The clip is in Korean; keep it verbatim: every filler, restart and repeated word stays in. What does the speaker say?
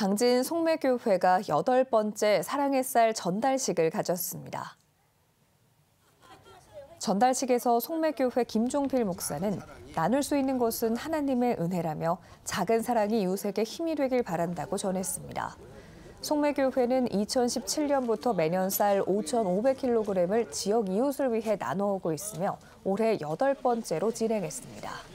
당진 송매교회가 여덟 번째 사랑의 쌀 전달식을 가졌습니다. 전달식에서 송매교회 김종필 목사는 나눌 수 있는 것은 하나님의 은혜라며 작은 사랑이 이웃에게 힘이 되길 바란다고 전했습니다. 송매교회는 이천십칠 년부터 매년 쌀 오천오백 킬로그램을 지역 이웃을 위해 나눠오고 있으며 올해 여덟 번째로 진행했습니다.